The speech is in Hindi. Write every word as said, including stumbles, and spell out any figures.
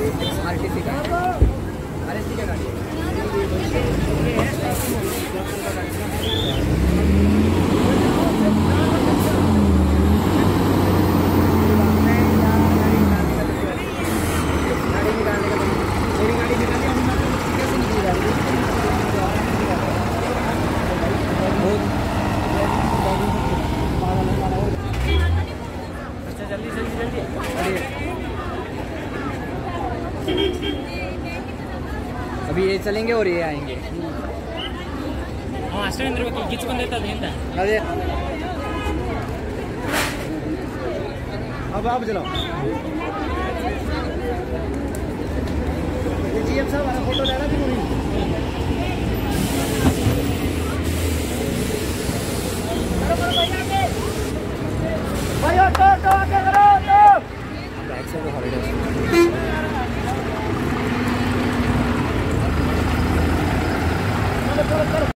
आरटीसी का आरटीसी का गाड़ी अभी ये चलेंगे और ये आएंगे। अरे अब आप चलाओ। जीएम साहब हमारा फोटो लेना थी पूरी। भाई ऑटो ऑटो आगे करो ऑटो। बैक से तो हॉलिडे